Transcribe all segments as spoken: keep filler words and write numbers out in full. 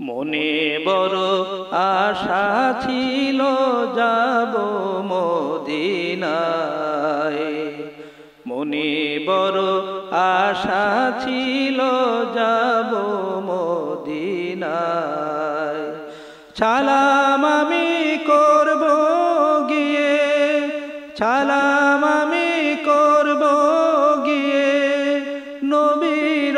মনে বড় আশা ছিল যাব মদিনায়, মনে বড় আশা ছিল যাব মদিনায়। সালাম আমি করব গিয়ে, সালাম আমি করব গিয়ে নবীর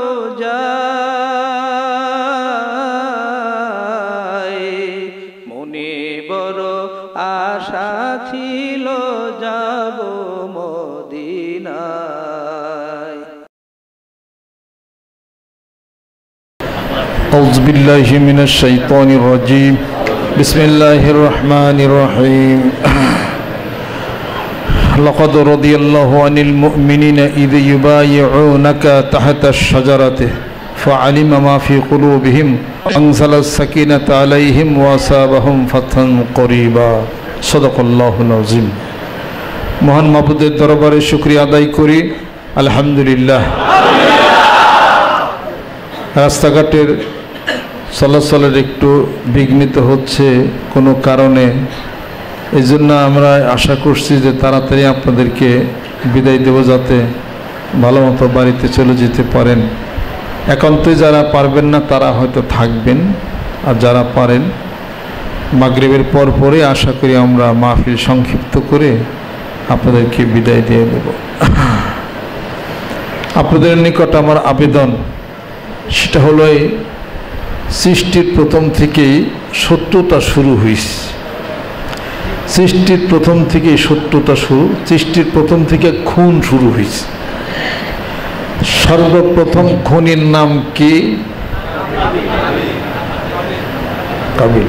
রওজায়। মনে বড় আশা ছিল যাব মদিনায়। আউযু বিল্লাহি মিনাশ শাইতানির রাজীম। বিসমিল্লাহির রহমানির রহিম। লাকাদ রাদিয়াল্লাহু আনিল মুমিনিনা ইয ইউবাইউনাকা তাহতাশ শাজারাতি ফাআলিমা মা ফি কুলুবিহিম আনজালাস সাকিনাতা আলাইহিম ওয়া আসাবাহুম ফাতহান করিবা। সাদাকাল্লাহুল আযীম। মহান মাবুদের দরবারে শুকরিয়া আদায় করি, আলহামদুলিল্লাহ। রাস্তাঘাটের চলাচলের একটু বিঘ্নিত হচ্ছে কোনো কারণে, এই জন্য আমরা আশা করছি যে তাড়াতাড়ি আপনাদেরকে বিদায় দেব, যাতে ভালো মতো বাড়িতে চলে যেতে পারেন। একান্তই যারা পারবেন না তারা হয়তো থাকবেন, আর যারা পারেন মাগরিবের পর পরে আশা করি আমরা মাহফিল সংক্ষিপ্ত করে আপনাদেরকে বিদায় দিয়ে দেব। আপনাদের নিকট আমার আবেদন, সেটা হলো এই সৃষ্টির প্রথম থেকেই শত্রুতা শুরু হয়েছে। সৃষ্টির প্রথম থেকেই শত্রুতা শুরু, সৃষ্টির প্রথম থেকে খুন শুরু হয়েছে। সর্বপ্রথম খুনির নাম কি? কাবিল।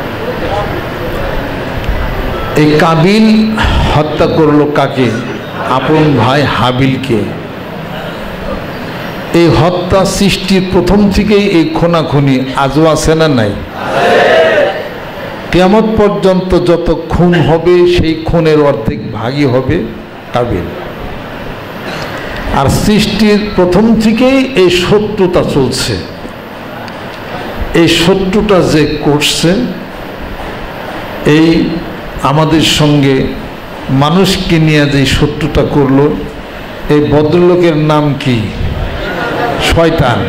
এই কাবিল হত্যা করলো কাকে? আপন ভাই হাবিলকে। এই হত্যা সৃষ্টির প্রথম থেকেই এই খুনাখুনি আজও আছে না নাই? কিয়ামত পর্যন্ত যত খুন হবে সেই খুনের অর্ধেক ভাগই হবে কাবিল। আর সৃষ্টির প্রথম থেকেই এই শত্রুতা চলছে। এই শত্রুতা যে করছে, এই আমাদের সঙ্গে মানুষকে নিয়ে যে শত্রুতা করলো, এই ভদ্রলোকের নাম কি? শয়তান।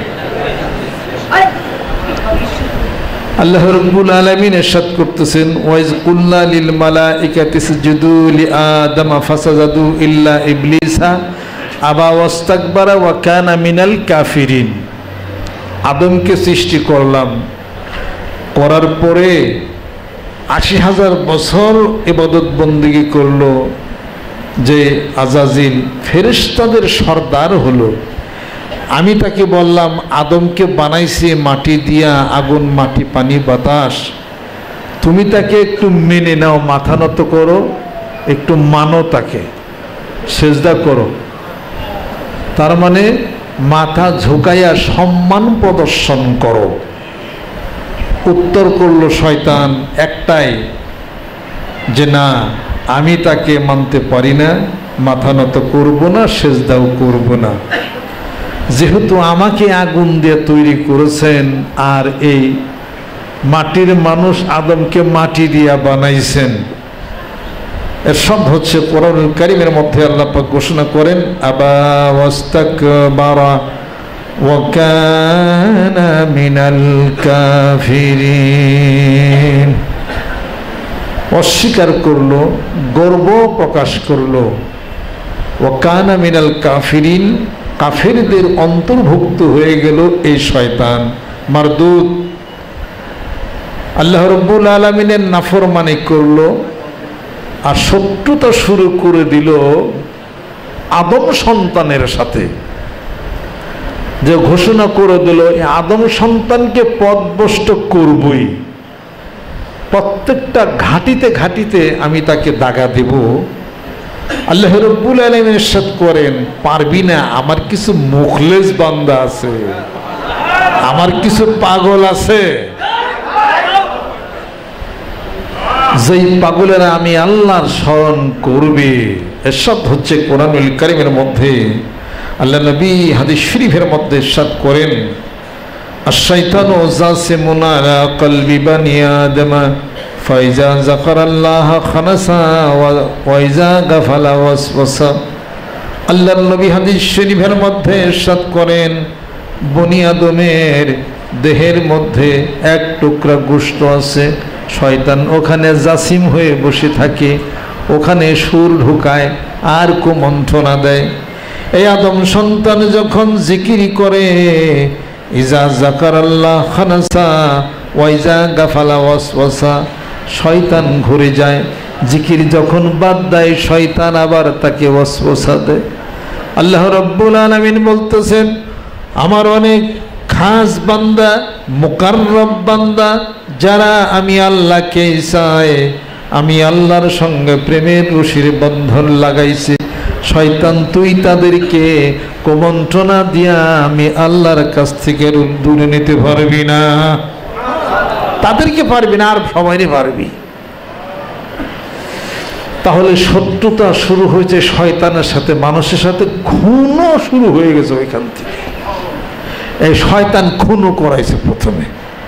আল্লাহ রাব্বুল আলামিন ইরশাদ করতেছেন, ওয়াইজ কুল্লা লিল মালাইকাতি ইসজুদু লিআদাম ফাসাজাদু ইল্লা ইবলিসা আবা ওয়াস্তাকবারা ওয়া কানা মিনাল কাফিরিন। আদমকে সৃষ্টি করলাম, করার পরে আশি হাজার বছর ইবাদত বন্দেগী করলো যে আজাজিল ফেরেশতাদের সর্দার হলো। আমি তাকে বললাম, আদমকে বানাইছি মাটি দিয়া, আগুন, মাটি, পানি, বাতাস, তুমি তাকে একটু মেনে নাও, মাথা নত করো, একটু মানো, তাকে সেজদা করো। তার মানে মাথা ঝুঁকাইয়া সম্মান প্রদর্শন করো। উত্তর করলো শয়তান একটাই, যে না, আমি তাকে মানতে পারি না, মাথা নত করবো না, সেজদাও করবো না। যেহেতু আমাকে আগুন দিয়ে তৈরি করেছেন, আর এই মাটির মানুষ আদমকে মাটি দিয়া বানাইছেন, এর সব হচ্ছে কোরআনুল কারীমের মধ্যে আল্লাহ পাক ঘোষণা করেন, আবা ওয়াস্তাকবারা ওয়া কানা মিনাল কাফিরিন। অস্বীকার করলো, গর্ব প্রকাশ করলো। ওয়া কানা মিনাল কাফিরিন, কাফেরদের অন্তর্ভুক্ত হয়ে গেল এই শয়তান মারদুদ। আল্লাহ রাব্বুল আলামিনের নাফরমানি করলো, আর শত্রুতা শুরু করে দিল আদম সন্তানের সাথে। যে ঘোষণা করে দিল, এই আদম সন্তানকে পথভ্রষ্ট করবই, প্রত্যেকটা ঘাটিতে ঘাটিতে আমি তাকে দাগা দেব। আল্লাহ রাব্বুল আলামিন ইরশাদ করেন, পারবি না, আমার কিছু মুখলেস বান্দা আছে, আমার কিছু পাগল আছে, যেই পাগলেরা আমি আল্লাহর স্মরণ করবে। এরশাদ হচ্ছে কোরআনুল কারীমের মধ্যে, আল্লাহ নবী হাদিস শরীফের মধ্যে ইরশাদ করেন, আশ-শাইতানু জাসিমুন আলা কলবি বানি আদম ফাইজা যাকারাল্লাহ খানাসা ওয়া ইজা গাফালা ওয়াসওয়াসা। আল্লাহর নবী হাদিস শরীফের মধ্যে ইরশাদ করেন, বনি আদমের দেহের মধ্যে এক টুকরা গোশত আছে, শয়তান ওখানে জাসিম হয়ে বসে থাকে, ওখানে সুর ঢুকায় আর কুমন্ত্রণা দেয়। এই আদম সন্তান যখন জিকির করে, ইজা যাকারাল্লাহ খানাসা ওয়া ইজা গাফালা ওয়াসওয়াসা, শয়তান ঘুরে যায়। জিকির যখন বাদ দেয়, শয়তান আবার তাকে ওয়াসওয়াসা দেয়। আল্লাহ রাব্বুল আলামিন বলতেছেন, আমার অনেক খাস বান্দা, মুকাররব বান্দা, যারা আমি আল্লাহকে চায়, আমি আল্লাহর সঙ্গে প্রেমের রশির বন্ধন লাগাইছি, শয়তান তুই তাদেরকে কুমন্ত্রণা দিয়া আমি আল্লাহর কাছ থেকে দূরে নিতে পারবি না। তাদেরকে পারবি না, আর সবাইকে পারবি। তাহলে শত্রুতা শুরু হয়েছে শয়তানের সাথে, মানুষের সাথে খুনও শুরু হয়ে গেছে ওইখান থেকে। এই শয়তান খুনও করাইছে প্রথমে।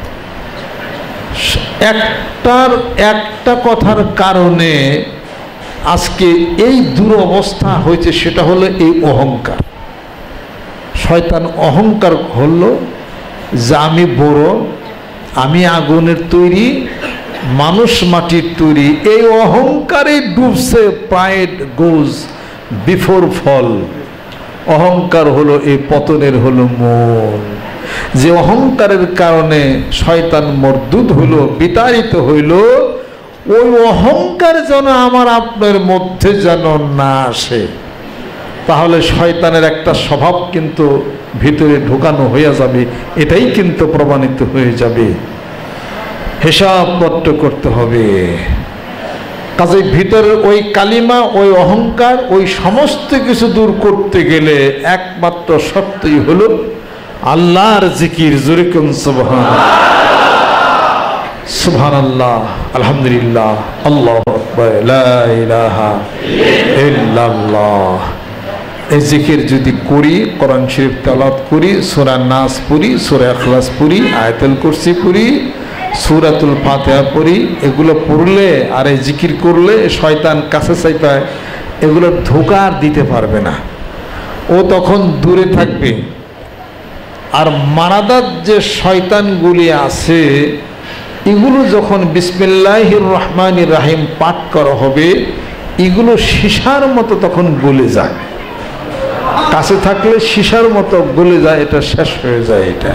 একটার একটা কথার কারণে আজকে এই দুরবস্থা হয়েছে, সেটা হলো এই অহংকার। শয়তান অহংকার হলো যে আমি বড়, আমি আগুনের তৈরি, মানুষ মাটির তৈরি। এই অহংকারে ডুবছে প্রাইড গোজ বিফোর ফল। অহংকার হলো এই পতনের হলো মূল। যে অহংকারের কারণে শয়তান মরদুদ হলো, বিতাড়িত হইল, ওই অহংকার যেন আমার আপনার মধ্যে যেন না আসে। তাহলে শয়তানের একটা স্বভাব কিন্তু ভিতরে ঢোকানো হয়ে যাবে, এটাই কিন্তু প্রমাণিত হয়ে যাবে। হিসাবপত্র করতে হবে। কাজেই ভিতরের ওই কালিমা, ওই অহংকার, ওই সমস্ত কিছু দূর করতে গেলে একমাত্র সত্যই হলো আল্লাহর জিকির। জোরে কোন সুবহানাল্লাহ, সুবহানাল্লাহ, আলহামদুলিল্লাহ, আল্লাহু আকবার, লা ইলাহা ইল্লাল্লাহ। এই জিকির যদি করি, কোরআন শরীফ তেলাওয়াত করি, সূরা নাস পড়ি, সূরা ইখলাস পড়ি, আয়াতুল কুরসি পড়ি, সূরাতুল ফাতিহা পড়ি, এগুলো পড়লে আর এই জিকির করলে শয়তান কাছে চাইপায় এগুলো ধোঁকা আর দিতে পারবে না, ও তখন দূরে থাকবে। আর মারাদাত যে শয়তানগুলি আছে, এগুলো যখন বিসমিল্লাহির রহমানির রহিম পাঠ করা হবে, এগুলো সীসার মতো তখন গলে যায়। কাছে থাকলে সীসার মতো গলে যায়, এটা শেষ হয়ে যায়। এটা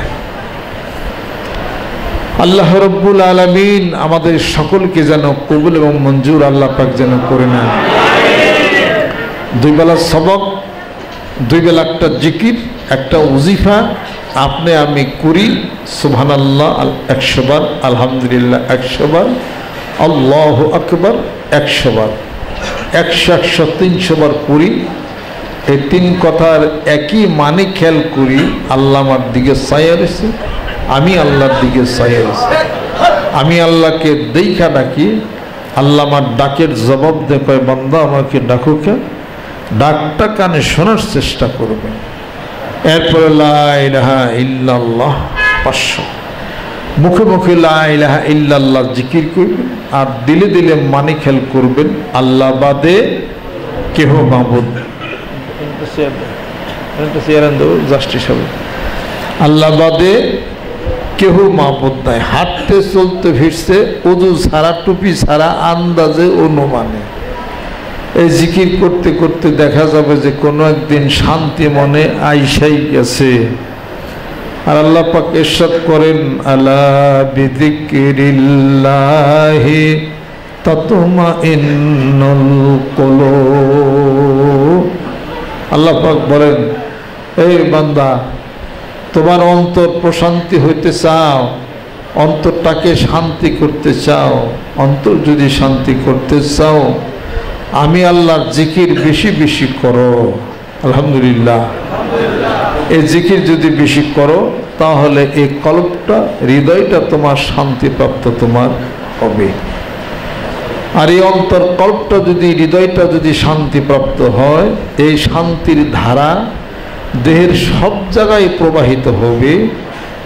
আল্লাহ রাব্বুল আলামিন আমাদের সকলকে যেন কবুল এবং মঞ্জুর আল্লাহ পাক যেন করে নেন। দুই বেলা সবক, দুই বেলা একটা জিকির, একটা উজিফা আপনি আমি করি। সুবহানাল্লাহ একশো বার, আলহামদুলিল্লাহ একশো বার, আল্লাহু আকবার একশো বার, একশো একশো তিনশো বার করি। এই তিন কথার একই মানে খেয়াল করি, আল্লাহ আমার দিকে চাইয়া রয়েছে, আমি আল্লাহর দিকে চাইয়া রয়েছি। আমি আল্লাহকে দেখা ডাকি, আল্লাহ আমার ডাকের জবাব দেয়, কয় বান্দা আমাকে ডাকুকে, ডাকটা কানে শোনার চেষ্টা করবে। এরপরে লা ইলাহা ইল্লাল্লাহ পাঁচশো, মুখে মুখে লা ইলাহা ইল্লাল্লাহ জিকির করবেন, আর দিলে দিলে মানে খেয়াল করবেন আল্লাহ বাদে কেহ মাবুদ। আল্লাহ বাদে কেহ মাবুদ নাই। হাঁটতে চলতে ফিরছে, ওযু ছাড়া, টুপি ছাড়া, আন্দাজে অনুমানে এই জিকির করতে করতে দেখা যাবে যে কোনো একদিন শান্তি মনে আইসাই গেছে। আর আল্লাহ পাক ইরশাদ করেন, আলা বিযিকরিল্লাহি তাতমাইন্নুল কুলুব। আল্লাহ পাক বলেন, এই বান্দা, তোমার অন্তর প্রশান্তি হইতে চাও, অন্তরটাকে শান্তি করতে চাও, অন্তর যদি শান্তি করতে চাও, আমি আল্লাহর জিকির বেশি বেশি করো। আলহামদুলিল্লাহ, এই জিকির যদি বেশি করো, তাহলে এই কল্পটা, হৃদয়টা তোমার শান্তিপ্রাপ্ত তোমার হবে। আর এই অন্তর কল্পটা যদি, হৃদয়টা যদি শান্তিপ্রাপ্ত হয়, এই শান্তির ধারা দেহের সব জায়গায় প্রবাহিত হবে।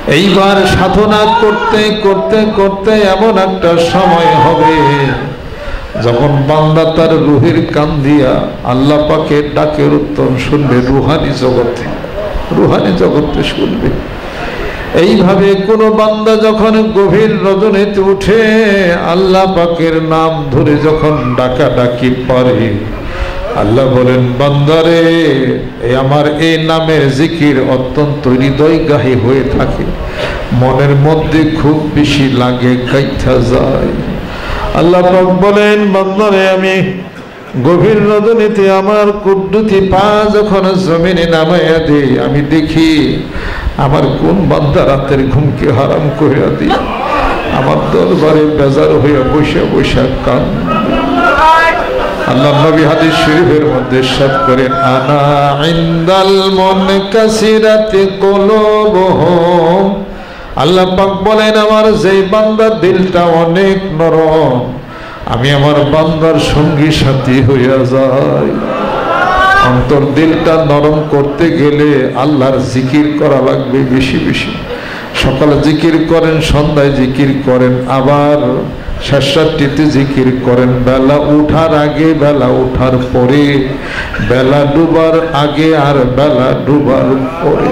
এইবার সাধনা করতে করতে করতে এমন একটা সময় হবে যখন বান্দা তার রুহের কান দিয়া আল্লাহ পাকের ডাকের উত্তর শুনবে, রুহানি জগতে, রুহানি জগতে শুনবে। এইভাবে কোন বান্দা যখন গভীর রজনীতে উঠে আল্লাহ পাকের নাম ধরে যখন ডাকা ডাকি পারে, আল্লাহ বলেন বান্দারে এই আমার এই নামের জিকির অত্যন্ত হৃদয়গাহী হয়ে থাকে, মনের মধ্যে খুব বেশি লাগে, গাইথা যায়। আল্লাহ পাক বলেন বান্দারে আমি গভীর রজনীতে আমার কুদ্দুতি পা যখন জমিনে নামাইয়া দিই, আমি দেখি আমার কোন বান্দা রাতের ঘুমকে হারাম কইরা দিয়া আমার দরবারে বেজার হইয়া বসে বসে কান। আল্লাহ নবী হাদিস শরীফের মধ্যে ইরশাদ করেন, আনা ইনদাল মুনকাসিরাতি কুলুবুহুম। আল্লাহ পাক বলেন আমার যেই বান্দার দিলটা অনেক নরম, আমি আমার বান্দার সঙ্গী সাথী হইয়া যাই। অন্তর দিলটা নরম করতে গেলে আল্লাহর জিকির করা লাগবে বেশি বেশি। সকালে জিকির করেন, সন্ধ্যায় জিকির করেন, আবার শেষরাত্রিতে জিকির করেন, বেলা উঠার আগে, বেলা উঠার পরে, বেলা ডুবার আগে আর বেলা ডুবার পরে।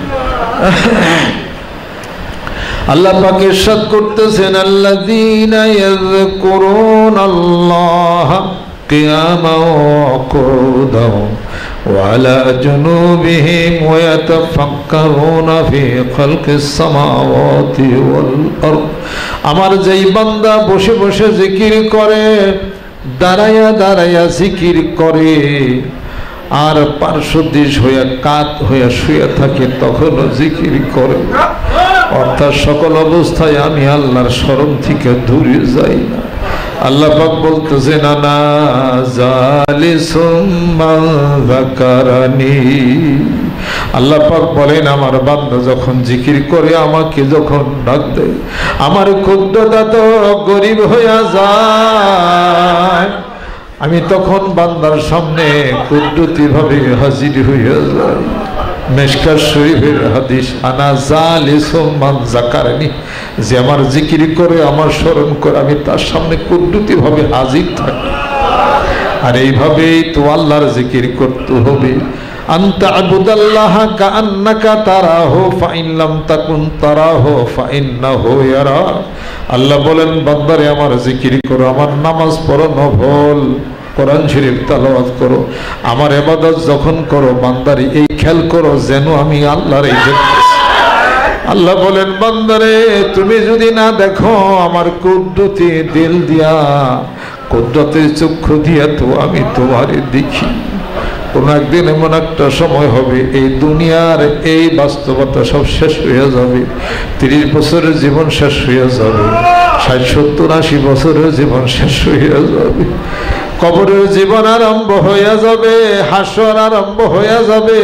আল্লাহ পাক ইরশাদ করতেছেন, আল্লাযীনা ইয়াযকুরুনাল্লাহ কিয়ামান ওয়া কুউদান ওয়া আলা জুনুবিহিম ওয়া ইয়াতাফাক্কারুনা ফি খালকিস সামাওয়াতি ওয়াল আরদ। আমার যেই বান্দা বসে বসে জিকির করে, দাঁড়ায়া দাঁড়ায়া জিকির করে, আর পার্শ্বদিশ হইয়া কাত হইয়া শুয়ে থাকে তখনও জিকির করে, অর্থাৎ সকল অবস্থায় আমি আল্লাহর স্মরণ থেকে দূরে যাই না। আল্লাহ পাক বলতেছেন, আনা জালিসুম মান যাকারানি। আল্লাহ পাক বলেন আমার বান্দা যখন জিকির করে, আমাকে যখন ডাক দেয়, আমার ক্ষুদ্রতা তো গরিব হইয়া যায়, আমি তখন বান্দার সামনে কুদরতি ভাবে হাজির হইয়া যাই। মিশকাত শরীফের হাদিস, আনা জালিসুম মান যাকারানি, যে আমার জিকির করে, আমার স্মরণ করে, আমি তার সামনে কুদরতি ভাবে হাজির থাকি। আর এইভাবেই তো আল্লাহর জিকির করতে হবে। আনতা আবুদাল্লাহ কাআন্নাকা তারাহু ফাইন লাম তাকুন তারাহু ফাইন্নাহু ইয়ারা। আল্লাহ বলেন বান্দারে আমার জিকির করো, আমার নামাজ পড়ো, নফল কোরআন শরীফ তেলাওয়াত করো, আমার ইবাদত যখন করো বান্দারে এই খেয়াল করো যেন আমি আল্লাহর এই দেখতেছি। আল্লাহ বলেন বান্দারে তুমি যদি না দেখো আমার কুদরতি দিল দিয়া, কুদরতের চক্ষু দিয়া তো আমি তোমারে দেখি। কোন একদিন এমন একটা সময় হবে এই দুনিয়ার এই বাস্তবতা সব শেষ হয়ে যাবে, তিরিশ বছরের জীবন শেষ হয়ে যাবে, ষাট সত্তর আশি বছরের জীবন শেষ হয়ে যাবে, কবরের জীবন আরম্ভ হয়ে যাবে, হাসর আরম্ভ হয়ে যাবে,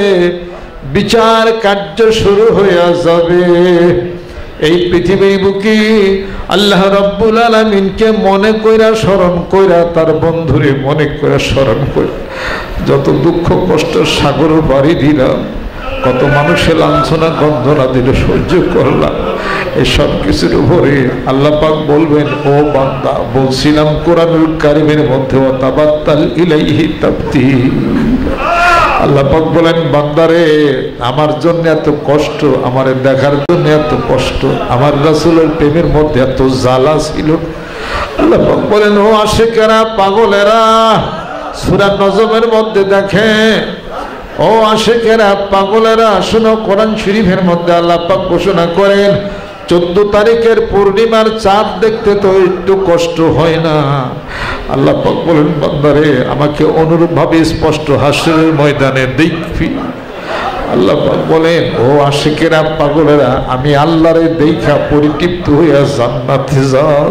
বিচার কার্য শুরু হয়ে যাবে। এই পৃথিবীর বুকে আল্লাহ রাব্বুল আলামিনকে মনে কইরা স্মরণ কইরা, তার বন্ধুরে মনে কইরা স্মরণ কইরা যত দুঃখ কষ্ট সাগর বাড়ি দিলাম, কত মানুষের লাঞ্ছনা গন্ধনা দিলে সহ্য করলাম, এই সব কিছুর উপরে আল্লাহ পাক বলবেন, ও বান্দা বলছিলাম কোরআনুল কারীমের মধ্যে ওয়াতাবাত্তাল ইলাইহি তাবতিল। আল্লাহ পাক বলেন বান্দারে আমার জন্য এত কষ্ট, আমার দেখার জন্য এত কষ্ট, আমার রাসূলের প্রেমের মধ্যে এত জ্বালা ছিল। আল্লাহ পাক বলেন, ও আশিকেরা পাগলেরা, সূরা নজমের মধ্যে দেখে, ও আশিকেরা পাগলেরা শোনো, কোরআন শরীফের মধ্যে আল্লাহ পাক ঘোষণা করেন চোদ্দ তারিখের পূর্ণিমার চাঁদ দেখতে তো একটু কষ্ট হয় না। আল্লাহ পাক বলেন বান্দারে আমাকে অনুরূপ ভাবে স্পষ্ট হাসরের ময়দানে দেখবি। আল্লাহ পাক বলেন, ও আশিকেরা পাগলেরা আমি আল্লাহরে দেখা পরিতৃপ্ত হইয়া জান্নাতে যাও।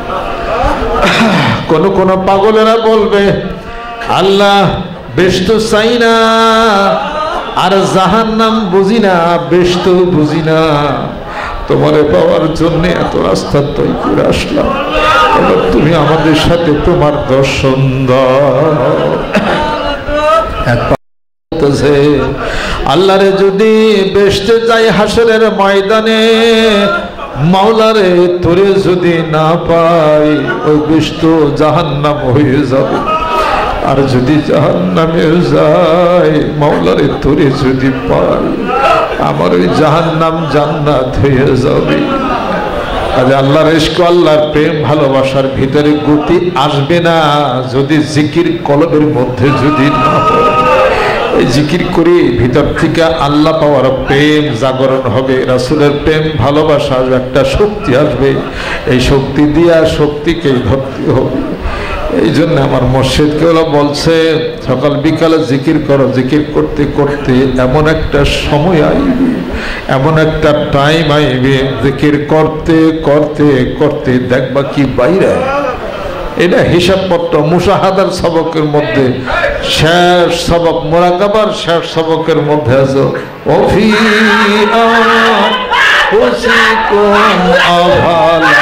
কোন কোন পাগলেরা বলবে, আল্লাহ বেশ তো চাই না, আর জাহান্নাম বুঝি না, বেশ তো বুঝি না, তোমারে পাওয়ার জন্য এত রাস্তা তৈরি করে আসলাম, এবার তুমি আমাদের সাথে তোমার দর্শন দাও। করতেছে। আল্লাহরে যদি বেহেশতে যাই হাসরের ময়দানে, মাওলারে তোরে যদি না পাই, ওই বেহেশত জাহান্নাম হয়ে যাবে। আর যদি জাহান্নামে যাই, মাওলারে তোরে যদি পাই, আমার ওই জাহান্নাম জান্নাত হয়ে যাবে। আজ আল্লাহর ইশক, আল্লাহর প্রেম ভালোবাসার ভিতরে গতি আসবে না যদি জিকির কলবের মধ্যে যদি না হয়। এই জিকির করে ভিতর থেকে আল্লাহ পাওয়ার প্রেম জাগরণ হবে, রাসূলের প্রেম ভালোবাসা একটা শক্তি আসবে। এই শক্তি দিয়া শক্তিকে ধরতে হবে। এই জন্য আমার মুর্শিদকে বলছে সকাল বিকালে জিকির করো। জিকির করতে করতে এমন একটা সময় আইবে, এমন একটা টাইম আইবে, জিকির করতে করতে করতে দেখবা কি বাইরে। এটা হিসাবপত্র মুশাহাদার সবকের মধ্যে শেষ সবক, মুরাকাবার শেষ সবকের মধ্যে আছে ওফি আনফুসিকুম আফালা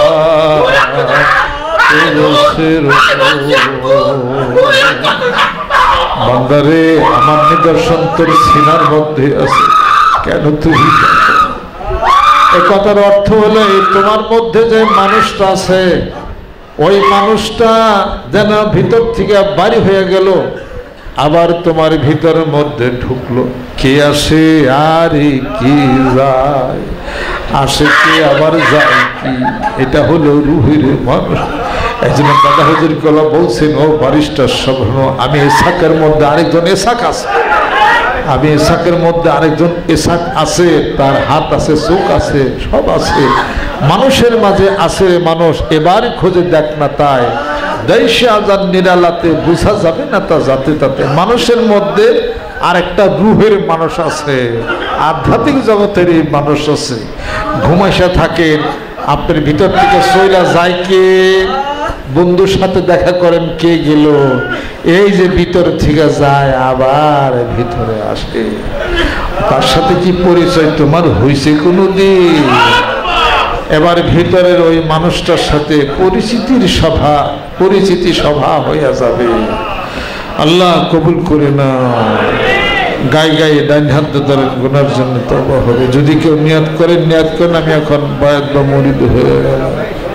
বান্দারে, আমার নিদর্শন তোর সিনার মধ্যে আছে, কেন তুই? এ কথার অর্থ হলো তোমার মধ্যে যে মানুষটা আছে, ওই মানুষটা যেন ভিতর থেকে বাড়ি হয়ে গেল, আবার তোমার ভিতরের মধ্যে ঢুকলো। কে আসে আর কি যায়, আসে কে আবার যায় কি, এটা হলো রুহের মানুষ। একজন দাদা হুজুর কলা বলছেন, ও বারিস্টার সব, আমি এসাকের মধ্যে আরেকজন এসাক আছে, আমি এসাকের মধ্যে আরেকজন এসাক আছে, তার হাত আছে, চোখ আছে, সব আছে, মানুষের মাঝে আছে মানুষ। এবার খোঁজে দেখ না, তাই দেশে আজান নিরালাতে বোঝা যাবে না তা যাতে তাতে। মানুষের মধ্যে আরেকটা রুহের মানুষ আছে, আধ্যাত্মিক জগতের মানুষ আছে। ঘুমাইসা থাকেন, আপনার ভিতর থেকে সইলা যায় কে, বন্ধুর সাথে দেখা করেন কে গেল, এই যে ভিতর থেকে যায় আবার ভিতরে আসে। তার সাথে কি পরিচয় তোমার হয়েছে কোনোদিন? এবার ভিতরের ওই মানুষটার সাথে পরিচিতির সভা, পরিচিতি সভা হয়ে যাবে। আল্লাহ কবুল করে না। গায়ে গায়ে ডাইন হাত ধরে গুনার জন্য তওবা হবে। যদি কেউ নিয়াত করেন, নিয়াত করেন আমি এখন বায়াত বা মুরিদ হয়ে গেলাম।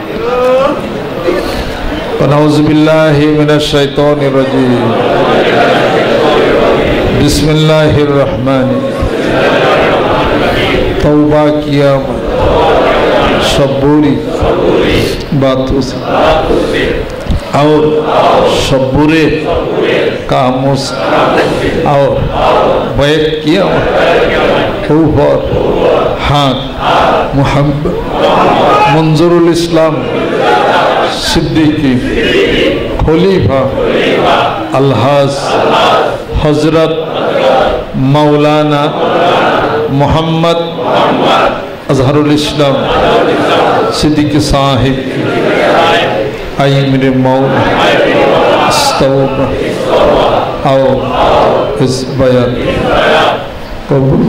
আউযু বিল্লাহি মিনাশ শাইতানির রাজিম। বিসমিল্লাহির রহমানির রহিম। तौबा किया सबूरी बातों से और सबूरे कामों से और बैठ किया ऊपर हाथ मोहम्मद मंजूरुल इस्लाम सिद्दीकी खलीफा अलहाज हजरत मौलाना मोहम्मद अजहरुल इस्लाम सिद्दीकी साहिब आइमिर मौल इस्तौबा आओ इस बयान कबूल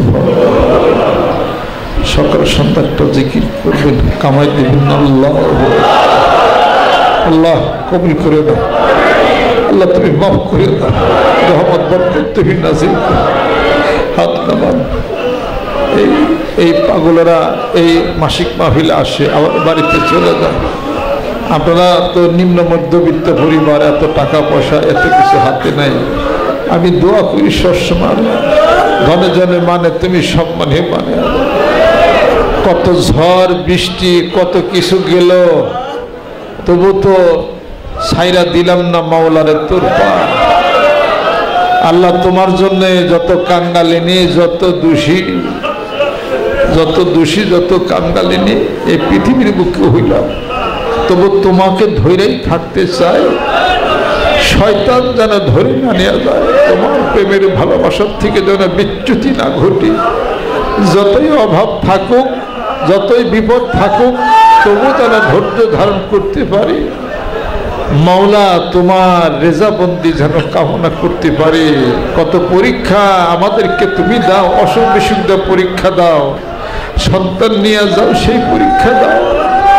सकाल सन्ध्या एक जिकिर करबेन कामाई दिबेन अल्लाह अल्लाह कबूल करे दाও अल्लाह তুমি মাফ করে দাও রহমত বরকত তুমি নাযিল করো হাত নামান এই এই পাগলেরা এই মাসিক মাহফিলে আসে আবার বাড়িতে চলে যায় আপনারা তো নিম্ন মধ্যবিত্ত পরিবার এত টাকা পয়সা এত কিছু হাতে নাই আমি দোয়া করি সবসময় ধনে জনে মানে তুমি সম্মানে মানে কত ঝড় বৃষ্টি কত কিছু গেল তবু তো ছাইরা দিলাম না মাওলারে তোর পা আল্লাহ তোমার জন্য যত কাঙ্গালিনী যত দোষী যত দোষী যত কাঙ্গালিনী এই পৃথিবীর বুকে হইলাম তবু তোমাকে ধরেই থাকতে চাই শয়তান যেন ধরে না নেওয়া যায় তোমার প্রেমের ভালোবাসার থেকে যেন বিচ্যুতি না ঘটে যতই অভাব থাকুক যতই বিপদ থাকুক তবু যেন ধৈর্য ধারণ করতে পারি মাওলা তোমার রেজাবন্দি যেন কামনা করতে পারি কত পরীক্ষা আমাদেরকে তুমি দাও অসুখ বিসুখ পরীক্ষা দাও সন্তান নিয়ে যাও সেই পরীক্ষা দাও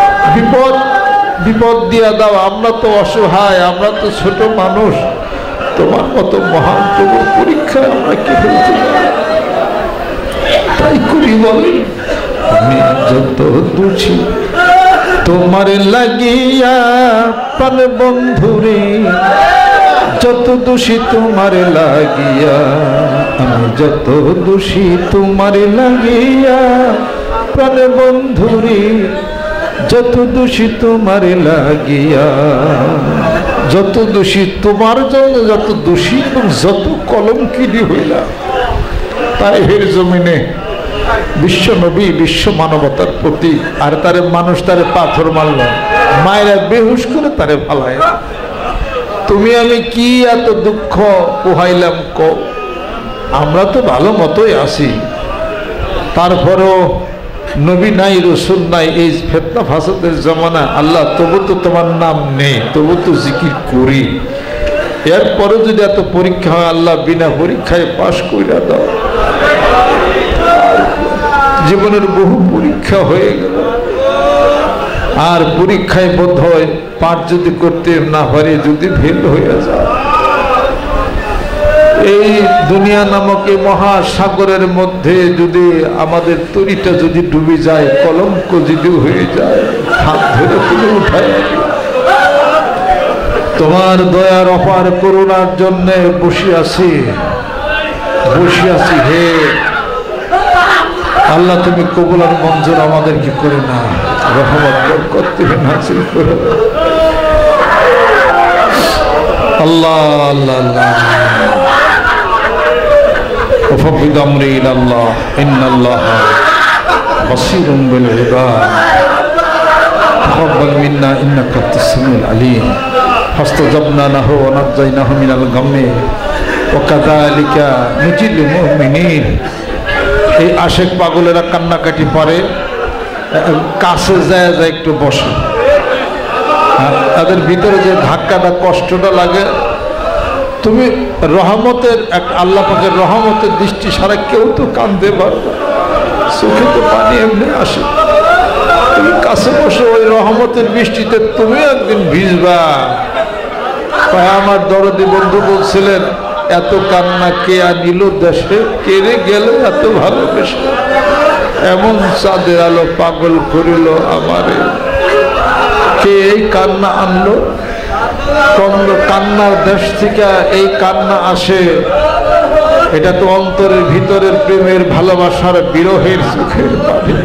বিপদ বিপদ দিয়া দাও আমরা তো অসহায় আমরা তো ছোট মানুষ তোমার মতো মহান প্রভু পরীক্ষা আমরা কি ফেলতে পারি? তাই করি বলেন, আমি যত দোষী তোমার লাগিয়া প্রাণ বন্ধুরে, যত দোষী তোমার লাগিয়া, আমি যত দোষী তোমার লাগিয়া প্রাণ বন্ধুরে, যত দোষী তোমার লাগিয়া, যত দোষী তোমার জন্য, যত দোষী এবং যত কলঙ্কিনী হইলাম। তাই হের জমিনে বিশ্ব নবী, বিশ্ব মানবতার প্রতি, আর তারে মানুষ তারে পাথর মারল, মায়েরা বেহুশ করে তারে ফালায়। তুমি আমি কি এত দুঃখ পোহাইলাম ক? আমরা তো ভালো মতোই আছি, তারপরেও নবী নাই, রসুল নাই, এই ফেতনা ফাসাদের জমানা। আল্লাহ তবু তো তোমার নাম নেই, তবু তো জিকির করি। এরপরে যদি এত পরীক্ষা হয়, আল্লাহ বিনা পরীক্ষায় পাশ কইরা দাও। জীবনের বহু পরীক্ষা হয়ে গেল, আর পরীক্ষায় বোধ হয় পাঠ যদি করতে না পারে, যদি ফেল হয়ে যায়, এই দুনিয়া নামক এই মহাসাগরের মধ্যে যদি আমাদের তরিটা যদি ডুবে যায়, কলঙ্ক যদি হয়ে যায়, হাত ধরে তুলে উঠায়। তোমার দয়ার অপার করুণার জন্য বসে আছি, বসে আছি। হে আল্লাহ, তুমি কবুল আর মঞ্জুর আমাদেরকে করে না, রহমত বরকত তুমি নাযিল করো। আল্লাহ আল্লাহ আল্লাহ وفوض أمري إلى الله إن الله بصير بالعباد تقبل منا إنك أنت السميع العليم فاستجبنا له ونجيناه من الغم وكذلك نجزي المؤمنين। এই আশেক পাগলেরা কান্নাকাটি পারে, কাছে যায় যায় একটু বসে, তাদের ভিতরে যে ধাক্কাটা কষ্টটা লাগে, তুমি রহমতের এক আল্লাহ পাকের রহমতের দৃষ্টি সারা কেউ তো কাঁদতে পারবে, চোখে তো পানি এমনি আসে। তুমি কাছে বসে ওই রহমতের বৃষ্টিতে তুমি একদিন ভিজবা। আমার দরদি বন্ধু বলছিলেন, এত কান্না কে আনিল দেশে, কেড়ে গেল এত ভালোবেসে, এমন চাঁদের আলো পাগল করিল আমারে, কে এই কান্না আনলো? কান্নার দেশ থেকে এই কান্না আসে, এটা তো অন্তরের ভিতরের প্রেমের ভালোবাসার বিরহের চোখের পানি।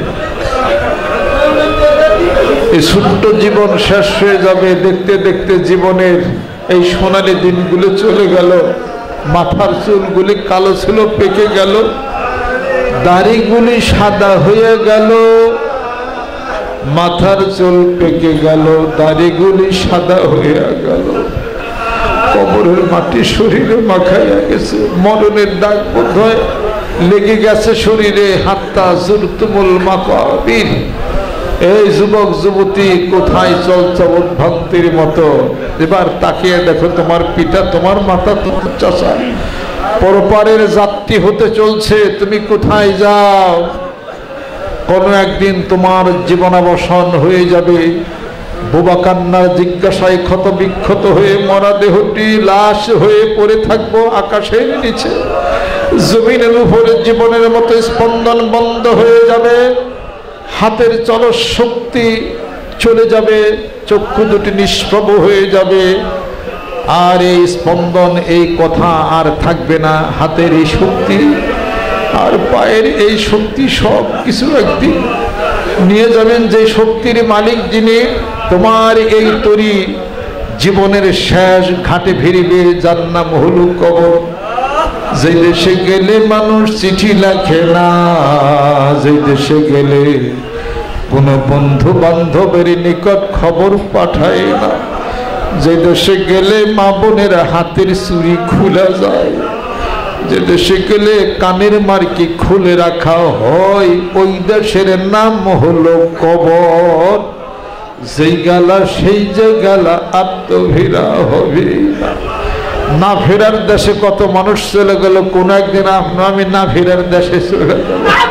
এই ছোট্ট জীবন শেষ হয়ে যাবে, দেখতে দেখতে জীবনের এই সোনালি দিনগুলো চলে গেল। মাথার চুলগুলি কালো ছিল, পেকে গেল, দাড়িগুলি সাদা হয়ে গেল, মাথার চুল পেকে গেল, দাড়িগুলি সাদা হয়ে গেল, কবরের মাটি শরীরে মাখাইয়া গেছে, মরণের দাগ বোধহয় লেগে গেছে শরীরে। হাত্তা জুরতুমুল মাকাবির। এই যুবক যুবতী কোথায় চলছ উদ্ভ্রান্তির মতো? এবার তাকিয়ে দেখো, তোমার পিতা, তোমার মাতা, তোমার চাচা পরপারের যাত্রী হতে চলছে, তুমি কোথায় যাও? কোনো একদিন তোমার জীবনাবসান হয়ে যাবে। বোবা কান্নার জিজ্ঞাসায় ক্ষত বিক্ষত হয়ে মরা দেহটি লাশ হয়ে পড়ে থাকবো আকাশের নিচে। জমিনের উপরে জীবনের মতো স্পন্দন বন্ধ হয়ে যাবে, হাতের চলস শক্তি চলে যাবে, চক্ষু দুটি নিষ্প্রভ হয়ে যাবে, আর এই স্পন্দন, এই কথা আর থাকবে না। হাতের এই শক্তি আর পায়ের এই শক্তি সব কিছু একদিন নিয়ে যাবেন যে শক্তির মালিক যিনি। তোমার এই তরি জীবনের শেষ ঘাটে ফিরিবে, যার নাম হলো কবর। যে দেশে গেলে মানুষ চিঠি লেখে না, যে দেশে গেলে কোনো বন্ধু বান্ধবের নিকট খবর পাঠায় না, যে দেশে গেলে মা বোনের হাতের চুড়ি খুলে যায়, যে দেশে গেলে কানের মার্কি খুলে রাখা হয়, ওই দেশের নাম হলো কবর। যেই গেলা সেই যে গেলা, আর তো ফেরা হবে না। না ফেরার দেশে কত মানুষ চলে গেল, কোন একদিন আমি না ফেরার দেশে চলে গেল।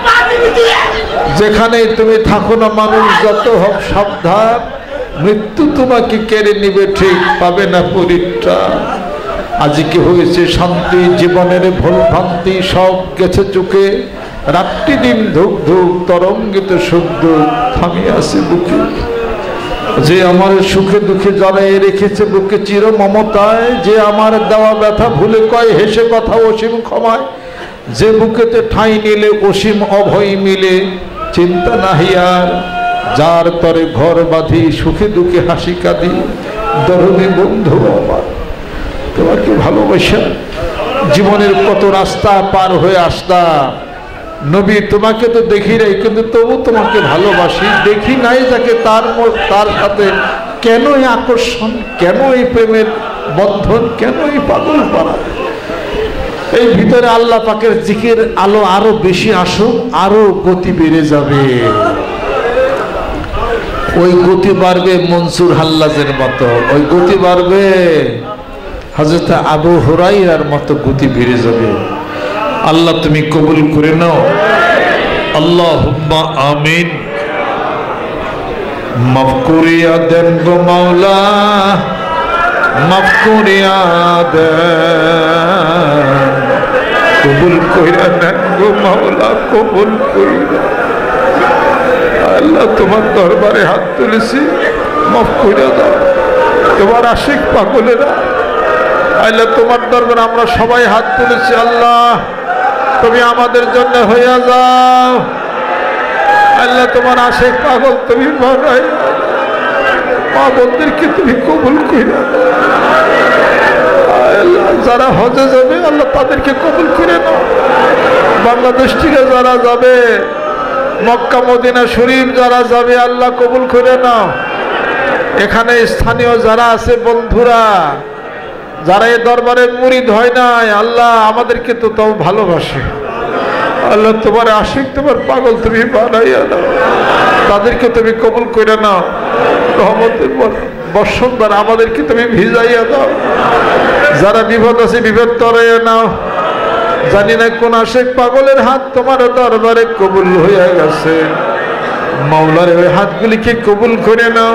যেখানে তুমি থাকো না মানুষ যত হোক সাবধান, মৃত্যু তোমাকে কেড়ে নিবে, ঠিক পাবে না পরিত্রাণ। আজকে হয়েছে শান্তি, জীবনের ভুল ভ্রান্তি সব গেছে চুকে, রাত্রি দিন ধুক ধুক তরঙ্গিত শুদ্ধ থামি আছে বুকে। যে আমার সুখে দুঃখে জড়াই রেখেছে বুকে চির মমতায়, যে আমার দেওয়া ব্যথা ভুলে কয় হেসে কথা অসীম ক্ষমায়, যে বুকেতে ঠাঁই নিলে অসীম অভয় মিলে চিন্তা নাহি আর, যার তরে ঘর বাঁধি সুখে দুঃখে হাসি কাঁদি দরদি বন্ধু আমার। তোমাকে ভালোবাসা জীবনের কত রাস্তা পার হয়ে আসতা নবী, তোমাকে তো দেখি নাই কিন্তু তবু তোমাকে ভালোবাসি। দেখি নাই যাকে তার তার সাথে কেন এই আকর্ষণ, কেন এই প্রেমের বন্ধন, কেন এই পাগল পাড়া। এই ভিতরে আল্লাহ পাকের জিকির আলো আরো বেশি আসুক, আরো গতি বেড়ে যাবে। ওই গতি বাড়বে মনসুর হাল্লাজের মতো, ওই গতি বাড়বে হযরত আবু হুরায়রার মতো গতি বেড়ে যাবে। আল্লাহ তুমি কবুল করে নাও, আল্লাহুম্মা আমিন। মাফ করিয়া দেন গো মাওলা, মাফ করিয়া দেন, কবুল কইরা নেন গো মাওলা, কবুল কইরা। আল্লাহ তোমার দরবারে হাত তুলেছি, মাফ কইরা দাও। তোমার আশিক পাগলেরা আল্লাহ তোমার দরবারে আমরা সবাই হাত তুলেছি, আল্লাহ তুমি আমাদের জন্য হইয়া যাও। আল্লাহ তোমার আশিক পাগল তুমি বানাই, মা বোনদেরকে তুমি কবুল কইরা। আল্লাহ যারা হজে যাবে আল্লাহ তাদেরকে কবুল করে নাও। বাংলাদেশ থেকে যারা যাবে, মক্কা মদিনা শরীফ যারা যাবে আল্লাহ কবুল করে নাও। এখানে স্থানীয় যারা আছে বন্ধুরা, যারা এই দরবারে মুরিদ হয় নাই, আল্লাহ আমাদেরকে তো তাও ভালোবাসে। আল্লাহ তোমার আশিক তোমার পাগল তুমি বানাইয়া দাও, তাদেরকে তুমি কবুল করে নাও। রহমতের বর্ষণ দ্বারা আমাদেরকে তুমি ভিজাইয়া দাও। যারা বিপদ আছে বিপদ তরাইয়া নাও। জানি না কোন আশিক পাগলের হাত তোমার দরবারে কবুল হইয়া গেছে, মাওলার ওই হাতগুলিকে কবুল করে নাও।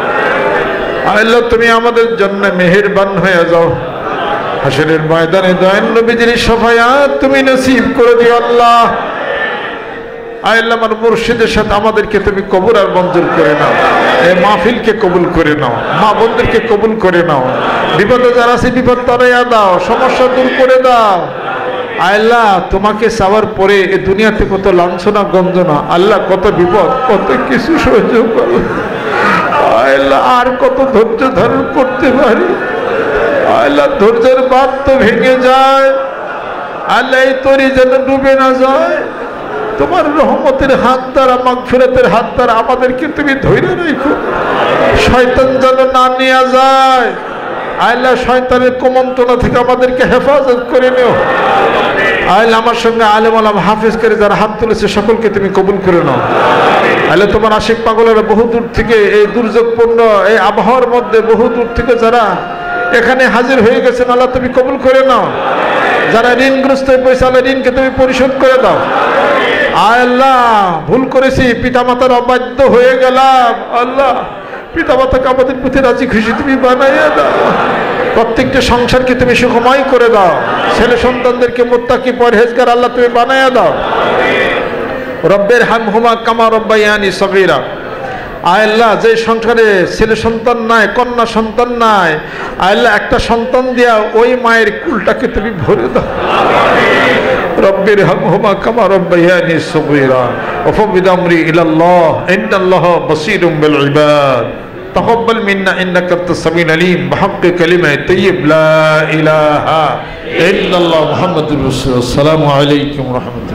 আল্লাহ তুমি আমাদের জন্য মেহেরবান হয়ে যাও। হাসরের ময়দানে দয়াল নবীজির শাফায়াত তুমি নসিব করে দিও আল্লাহ। আল্লাহ আমার মুর্শিদের সাথে আমাদেরকে তুমি কবুল আর মঞ্জুর করে নাও। এই মাহফিলকে কবুল করে নাও, মা বোনদেরকে কবুল করে নাও। বিপদে যারা আছে বিপদ তরাইয়া দাও, সমস্যা দূর করে দাও। আল্লাহ তোমাকে চাওয়ার পরে এই দুনিয়াতে কত লাঞ্ছনা গঞ্জনা, আল্লাহ কত বিপদ, কত কিছু সহ্য করো আল্লাহ, আর কত ধৈর্য ধারণ করতে পারি আল্লাহ। ধৈর্যের বাঁধ তো ভেঙে যায় আল্লাহ, এই তরি যেন ডুবে না যায়। তোমার রহমতের হাত দ্বারা, মাগফিরাতের হাত দ্বারা আমাদেরকে তুমি ধরে রাখো, শয়তান যেন না নিয়ে যায় আল্লাহ। শয়তানের কুমন্ত্রণা থেকে আমাদেরকে হেফাজত করে নিও আল্লাহ। আমার সঙ্গে আলেম আলাম হাফেজ করে যারা হাত তুলেছে সকলকে তুমি কবুল করে নাও আল্লাহ। তোমার আশিক পাগলেরা বহু দূর থেকে এই দুর্যোগপূর্ণ এই আবহাওয়ার মধ্যে বহু দূর থেকে যারা এখানে হাজির হয়ে গেছেন আল্লাহ তুমি কবুল করে নাও। যারা ঋণগ্রস্ত হয়ে পয়সা আল্লাহ ঋণকে তুমি পরিশোধ করে দাও আল্লাহ। ভুল করেছি, পিতা মাতার অবাধ্য হয়ে গেলাম আল্লাহ, পিতা মাতাকে আমাদের প্রতি রাজি খুশি তুমি বানাইয়া দাও। প্রত্যেকটা সংসারকে তুমি সুখময় করে দাও। ছেলে সন্তানদেরকে মুত্তাকি পরহেজগার আল্লাহ তুমি বানাইয়া দাও। রব্বের হামহুমা কামা রব্বায়ানি সগীরা। আল্লাহ যে সংসারে ছেলে সন্তান নাই, কন্যা সন্তান নাই আল্লাহ, একটা সন্তান দিয়া ওই মায়ের কুলটাকে তুমি ভরে দাও। রব্বির হামহুমা কামা রব্বায়ানি সগীরা ওয়াফবিদ আমরি ইলাল্লাহ ইন্নাল্লাহা বাসীরুম বিল ইবাদ। تقبل منا انك انت السميع العليم بحق كلمه طيب لا اله الا الله محمد رسول الله. السلام عليكم ورحمه الله.